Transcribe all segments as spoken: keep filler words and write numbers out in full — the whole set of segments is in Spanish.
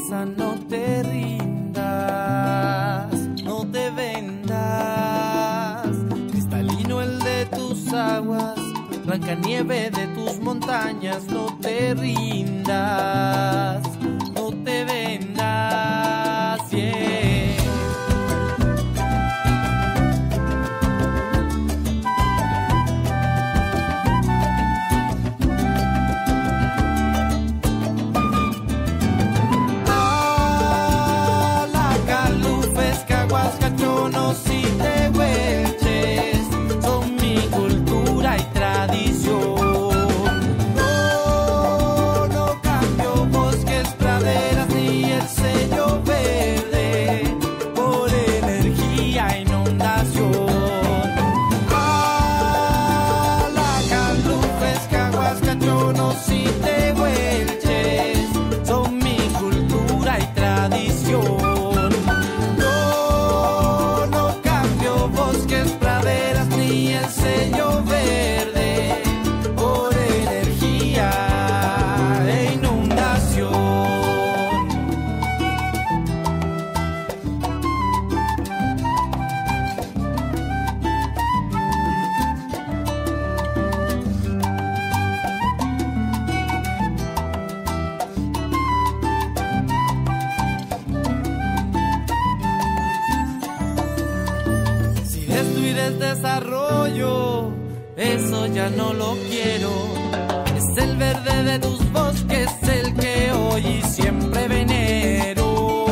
fuerza, no te rindas, no te vendas. Cristalino el de tus aguas, blanca nieve de tus montañas, no te rindas, no te vendas, yeah. Si te huelches, son mi cultura y tradición. No, no cambio bosques, praderas ni el sello verde por energía e inundación. Ah, la calufes, caguas, cachonos, si te huelches, son mi cultura y tradición. Sello verde por energía e inundación. Si destruir desarrollo, eso ya no lo quiero. Es el verde de tus bosques el que hoy y siempre venero.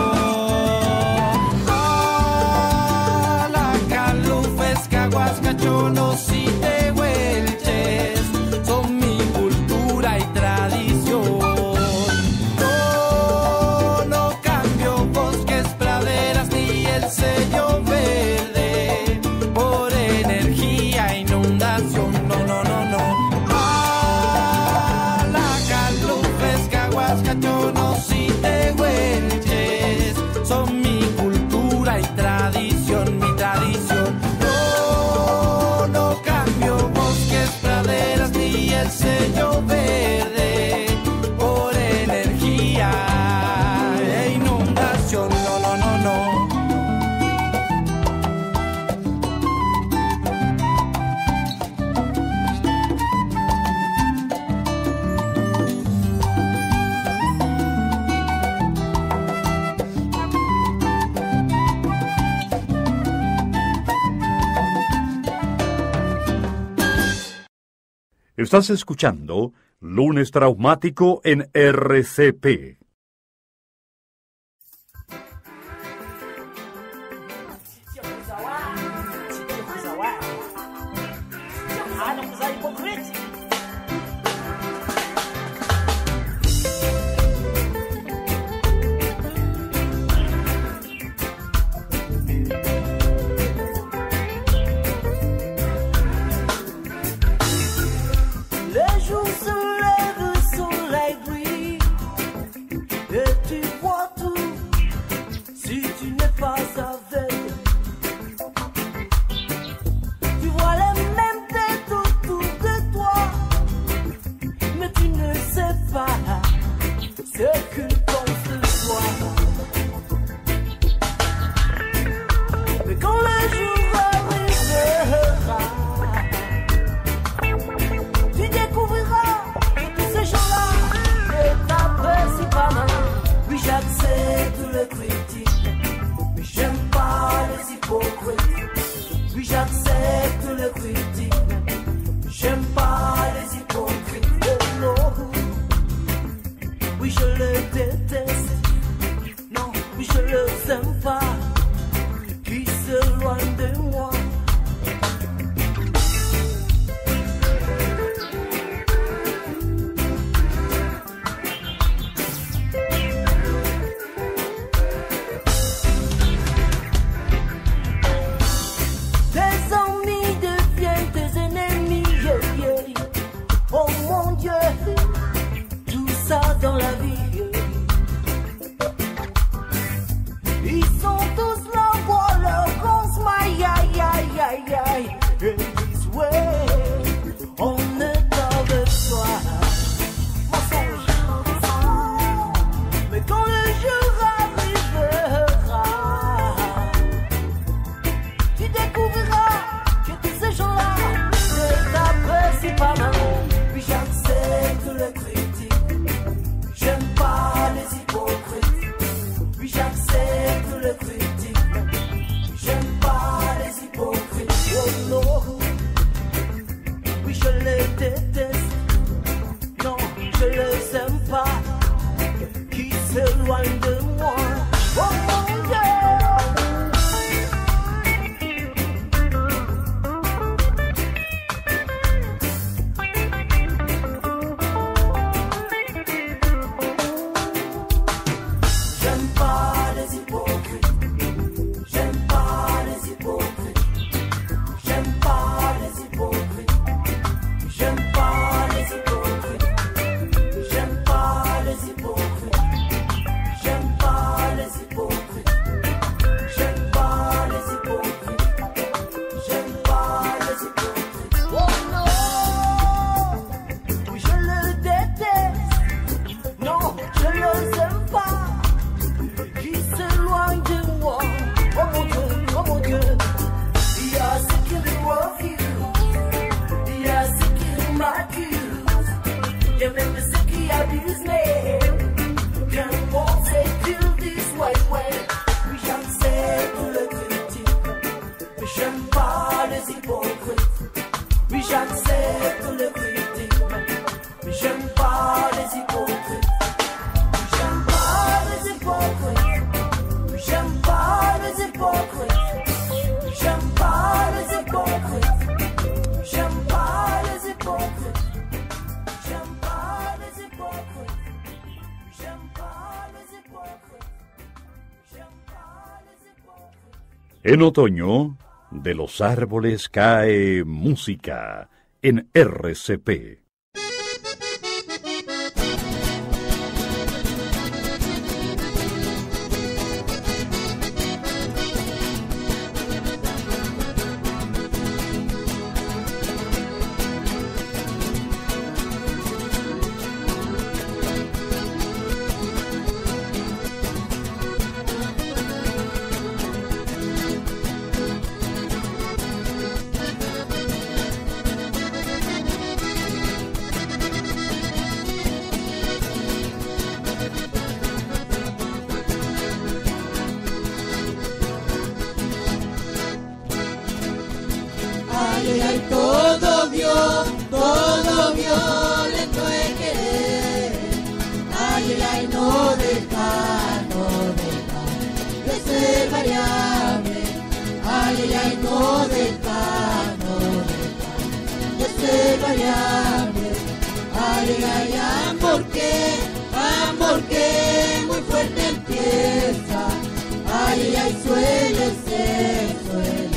Ah, la calufes, caguas, cachonos y tehuelches son mi cultura y tradición. No, no cambio bosques, praderas ni el sello verde por energía e inundación. No, no, no, no. Ah, la calufes, caguas, cachonos y tehuelches son mi cultura y tradición, mi tradición. No, no cambio bosques, praderas ni el sello verde por energía e inundación. No, no, no, no. Estás escuchando Lunes Traumático en R C P. Le jour se lève, le soleil brille. En otoño, de los árboles cae música en R C P. Ay, ay, todo vio, todo vio, lento de querer. Ay, ay, no deja, no deja de ser variable. Ay, ay, no deja, no deja de ser variable. Ay, ay, amor que, amor que muy fuerte empieza. Ay, ay, suele ser, suele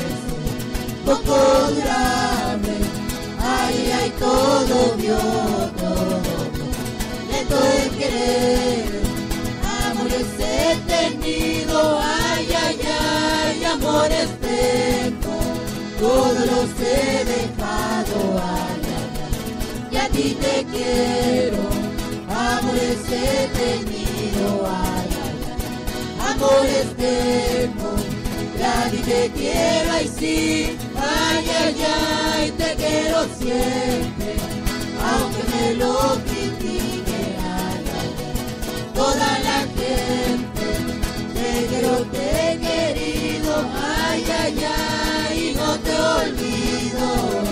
poco durable, ay, ay, todo vio, todo vio, lento de querer, amores detenido, ay, ay, ay, amores tengo, todo los he dejado, ay, ay, ay, y a ti te quiero, amores detenido, ay, ay, ay, amores tengo. A ti te quiero, ay sí, ay, ay, ay, te quiero siempre, aunque me lo critique, ay, ay, ay, toda la gente, te quiero, te he querido, ay, ay, ay, y no te olvido.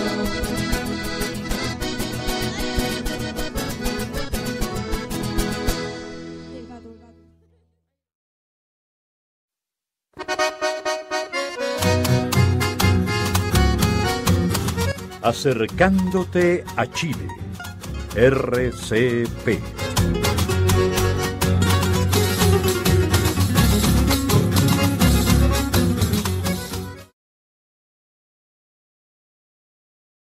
Acercándote a Chile. R C P.